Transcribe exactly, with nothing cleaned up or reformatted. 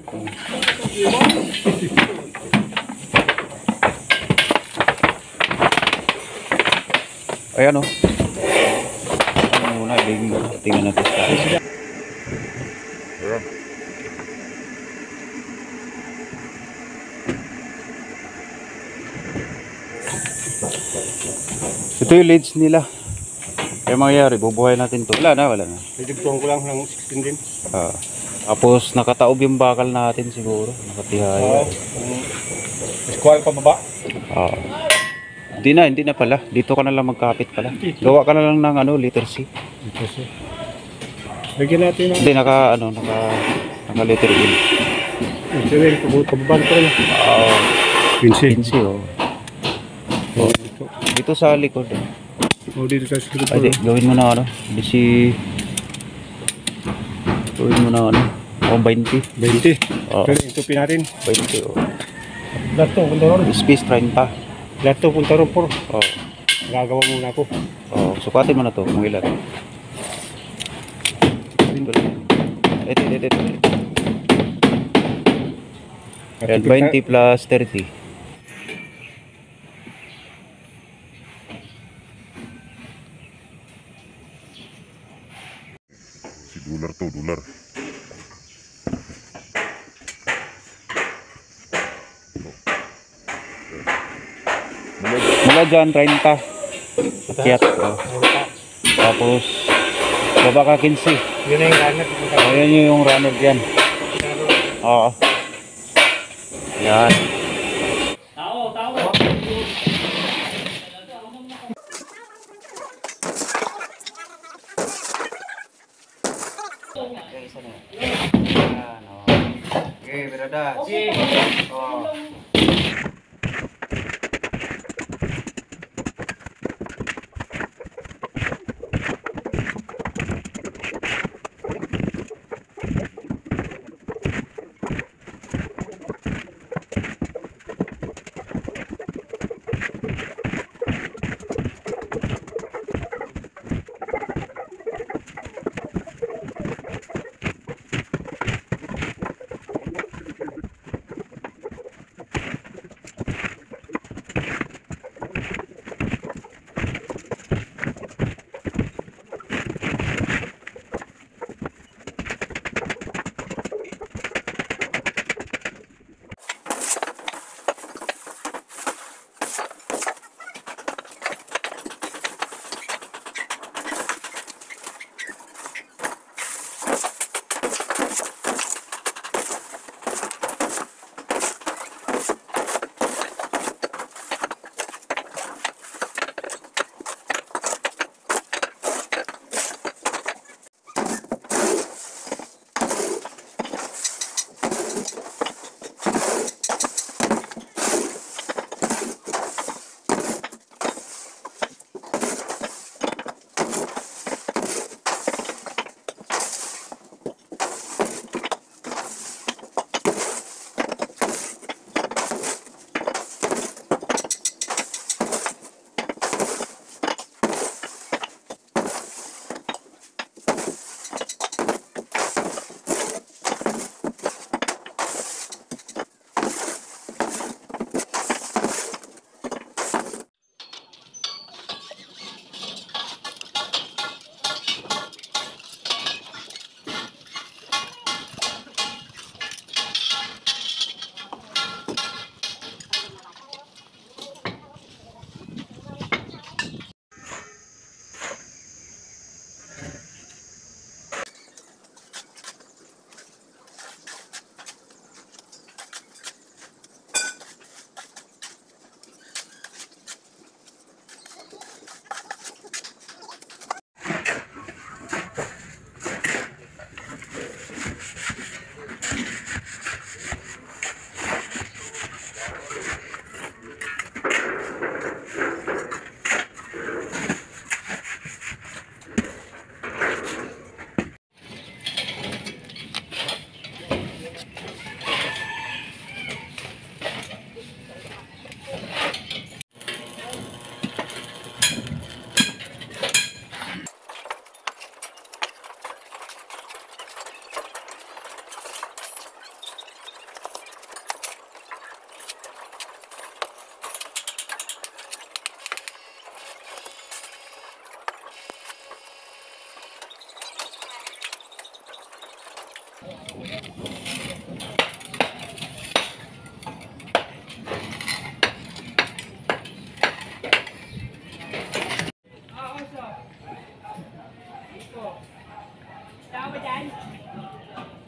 Ayan o. Ano muna, tingnan natin sa ayan. Ito yung leads nila. Kaya mangyayari, bubuhay natin to. Wala na, wala na. Nagdugtong ko lang ng sixteen din. Ah. Tapos nakataob yung bakal natin siguro. Nakatihaya. Oo. Squall pa baba? Ah. Hindi na, hindi na pala. Dito ka na lang magkapit pala. Gawa ka na lang ng ano, letter C. Letter C. Lagyan natin ng... Hindi, naka, ano, naka, naka letter L. Letter L, pababaan ko rin. Oo. Pinsi. Pinsi, oh. Oh. Dito sa likod. Eh. Oh, dito sa likod. Ay, di, gawin mo na ano. Bisi... Gawin mo na ano. Oh, twenty. twenty. Oh. Pero itupin natin. twenty, oh. Lahat to, punta ron. Space thirty. Lahat to, punta ron po. Oh. Gagawa muna ako. Oh, sukatin mo na to kung ilan. Ito lang. Ito, ito, ito. Ayan, twenty plus thirty. Si dolar to, dolar. Mula dyan, thirty. Akyat. Oh. Tapos, baba ka quince. Yun na yung runner. Ayan yung runner dyan. Oo. Yan. Tao, tao. Okay, berada. Oh. Tao ba dyan?